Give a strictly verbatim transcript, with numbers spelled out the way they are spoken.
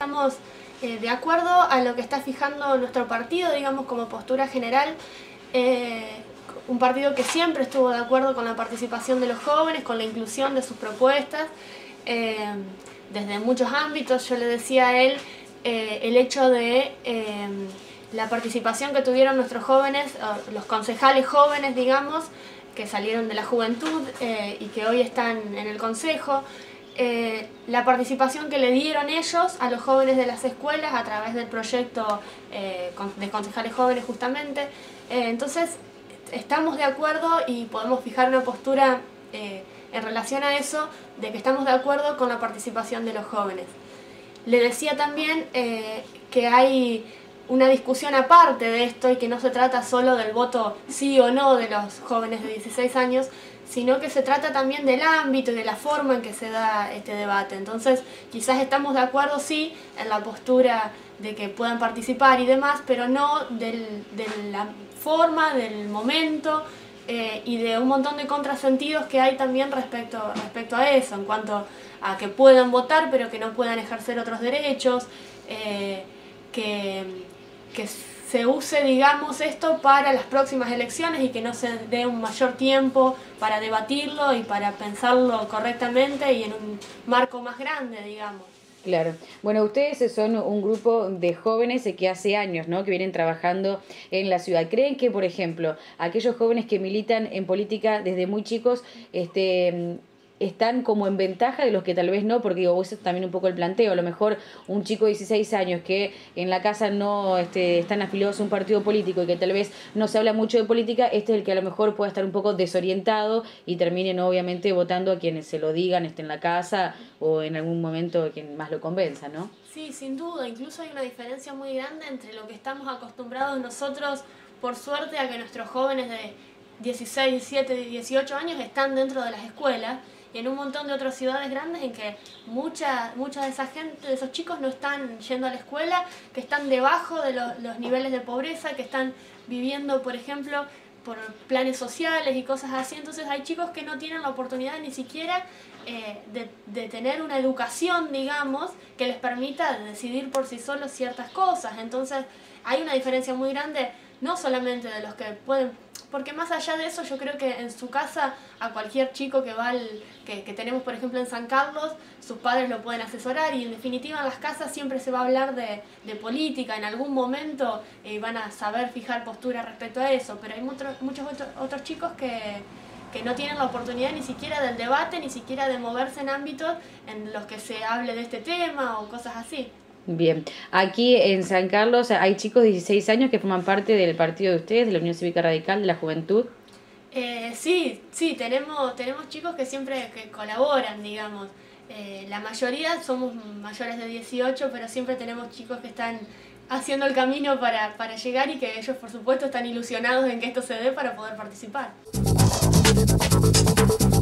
Estamos eh, de acuerdo a lo que está fijando nuestro partido, digamos, como postura general. Eh, un partido que siempre estuvo de acuerdo con la participación de los jóvenes, con la inclusión de sus propuestas, eh, desde muchos ámbitos. Yo le decía a él eh, el hecho de eh, la participación que tuvieron nuestros jóvenes, los concejales jóvenes, digamos, que salieron de la juventud eh, y que hoy están en el consejo. Eh, la participación que le dieron ellos a los jóvenes de las escuelas a través del proyecto eh, de concejales jóvenes justamente. Eh, entonces estamos de acuerdo y podemos fijar una postura eh, en relación a eso, de que estamos de acuerdo con la participación de los jóvenes. Le decía también eh, que hay una discusión aparte de esto y que no se trata solo del voto sí o no de los jóvenes de dieciséis años, sino que se trata también del ámbito y de la forma en que se da este debate. Entonces, quizás estamos de acuerdo, sí, en la postura de que puedan participar y demás, pero no del, de la forma, del momento eh, y de un montón de contrasentidos que hay también respecto, respecto a eso, en cuanto a que puedan votar pero que no puedan ejercer otros derechos, eh, que, que se use, digamos, esto para las próximas elecciones y que no se dé un mayor tiempo para debatirlo y para pensarlo correctamente y en un marco más grande, digamos. Claro. Bueno, ustedes son un grupo de jóvenes que hace años, ¿no?, que vienen trabajando en la ciudad. ¿Creen que, por ejemplo, aquellos jóvenes que militan en política desde muy chicos, este... están como en ventaja de los que tal vez no? Porque digo, eso es también un poco el planteo. A lo mejor un chico de dieciséis años que en la casa no este, están afiliados a un partido político y que tal vez no se habla mucho de política, este es el que a lo mejor pueda estar un poco desorientado y terminen obviamente votando a quienes se lo digan, esté en la casa o en algún momento quien más lo convenza, ¿no? Sí, sin duda. Incluso hay una diferencia muy grande entre lo que estamos acostumbrados nosotros, por suerte, a que nuestros jóvenes de dieciséis, diecisiete, dieciocho años están dentro de las escuelas, y en un montón de otras ciudades grandes en que mucha, mucha de esa gente, de esos chicos no están yendo a la escuela, que están debajo de lo, los niveles de pobreza, que están viviendo, por ejemplo, por planes sociales y cosas así. Entonces hay chicos que no tienen la oportunidad ni siquiera eh, de, de tener una educación, digamos, que les permita decidir por sí solos ciertas cosas. Entonces hay una diferencia muy grande, no solamente de los que pueden, porque más allá de eso yo creo que en su casa a cualquier chico que va al, que, que tenemos por ejemplo en San Carlos, sus padres lo pueden asesorar, y en definitiva en las casas siempre se va a hablar de, de política, en algún momento eh, van a saber fijar postura respecto a eso, pero hay mucho, muchos otro, otros chicos que, que no tienen la oportunidad ni siquiera del debate, ni siquiera de moverse en ámbitos en los que se hable de este tema o cosas así. Bien, aquí en San Carlos hay chicos de dieciséis años que forman parte del partido de ustedes, de la Unión Cívica Radical de la Juventud. Eh, sí, sí, tenemos, tenemos chicos que siempre que colaboran, digamos. Eh, la mayoría somos mayores de dieciocho, pero siempre tenemos chicos que están haciendo el camino para, para llegar, y que ellos por supuesto están ilusionados en que esto se dé para poder participar.